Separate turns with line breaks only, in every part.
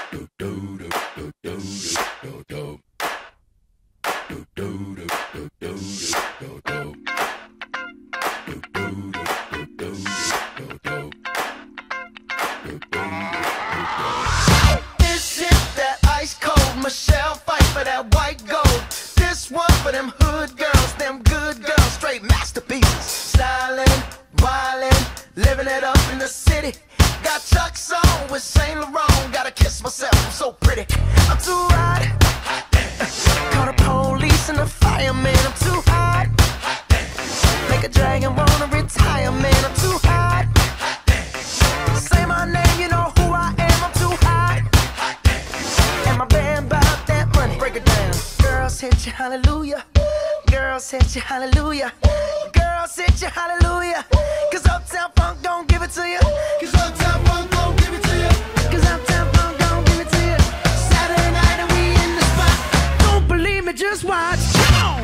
This is that ice cold Michelle fight for that white gold. This one for them hood girls, them good girls, straight masterpieces. Styling, wildin', living it up in the city. Got Chuck's on with Saint Laurent. Gotta kiss myself, I'm so pretty. I'm too hot. Call the police and the fireman. I'm too hot. Make a dragon wanna retire, man. I'm too hot. Say my name, you know who I am. I'm too hot. And my band bout that money. Break it down. Girls hit you, hallelujah. Girls hit you, hallelujah. Girls hit you, hallelujah. Cause Uptown Funk don't give it to you. Cause Uptown Funk don't give it to you. Cause Uptown Funk don't give it to you. Saturday night and we in the spot. Don't believe me, just watch. Come on.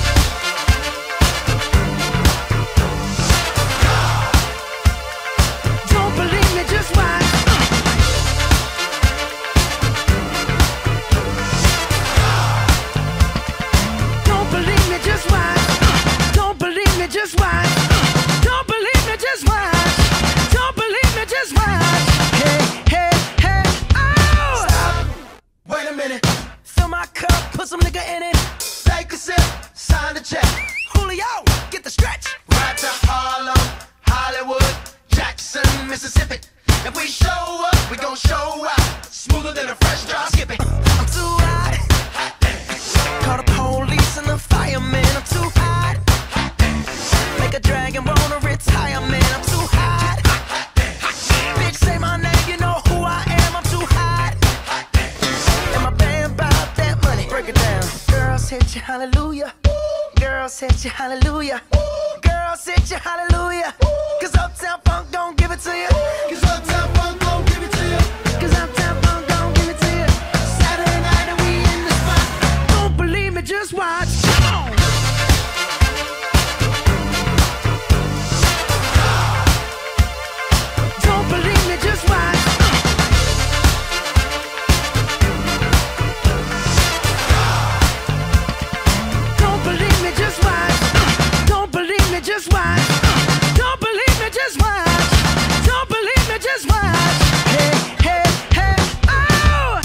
Don't believe me, just watch. Don't believe me, just watch. Don't believe me, just watch. Don't believe me, just watch. Don't believe me, just watch. Hey, hey, hey, oh! Stop. Wait a minute. Fill my cup, put some nigga in it. Take a sip, sign the check. Julio, get the stretch. Right to Harlem, Hollywood, Jackson, Mississippi. If we show up, we gon' show out. Smoother than a fresh drop. Skip it. I'm too hot. Call the police and the fireman. I'm too hot. Make a dragon wanna retire, man. I'm too hot. Bitch, say my name, you know who I am. I'm too hot. And my band bout that money. Break it down. Girls hit you, hallelujah. Girls hit you, hallelujah. Girls hit you, hallelujah. Cause Uptown Funk don't give it to you. Cause Uptown Funk don't give it to you. Cause Uptown Funk don't give it to you. Saturday night and we in the spot. Don't believe me, just watch. Come on. Don't believe me, just watch. Don't believe me, just watch. Don't believe me, just watch. Don't believe me, just watch. Don't believe me, just watch. Hey, hey, hey, oh!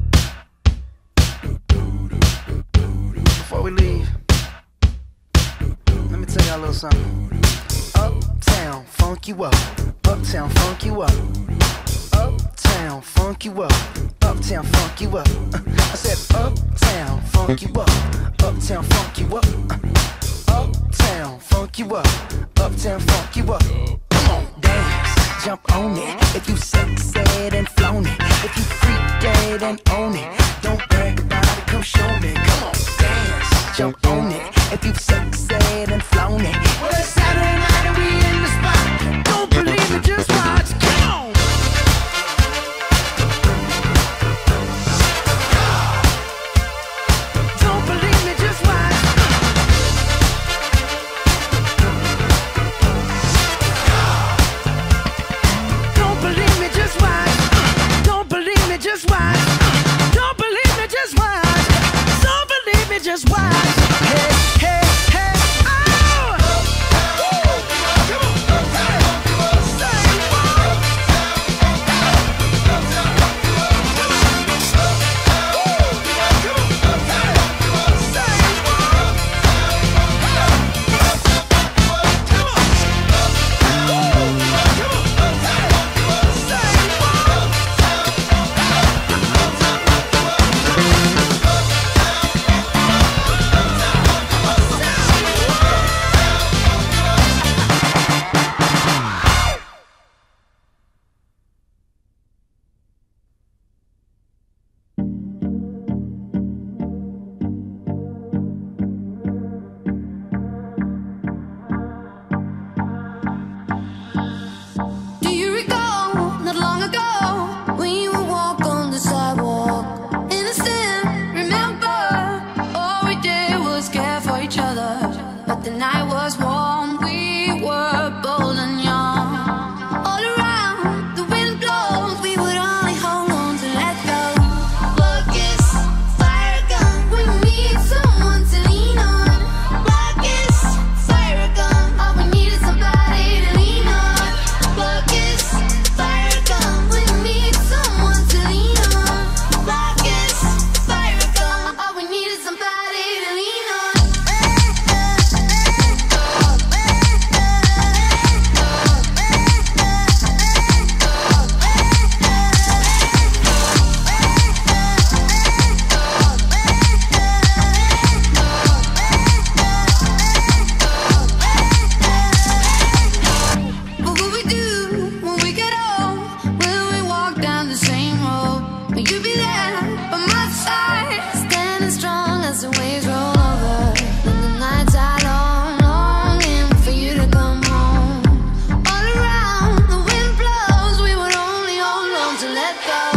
Before we leave, let me tell y'all a little something. Uptown, funk you up. Uptown, funk you up. Uptown, funk you up. Uptown, funk you up. I said uptown, funk you up. Uptown, funk you up. Uptown, funk you up. Uptown, funk you up. Come on, dance, jump on it. If you sexed and flown it. If you freak dead and own it. Don't brag about it, come show me. Come on, dance, jump on it. If you sexed and flown it. Well, it's Saturday night and we in the spot. Don't believe it, just watch. Come on. Don't believe me, just watch. Don't believe me, just watch. Don't believe me, just watch. Don't believe me, just watch. Don't believe me, just watch. Hey, hey, hey, oh!
you'd be there by my side, standing strong as the waves roll over. And the nights are long, longing for you to come home. All around, the wind blows, we would only hold on to let go.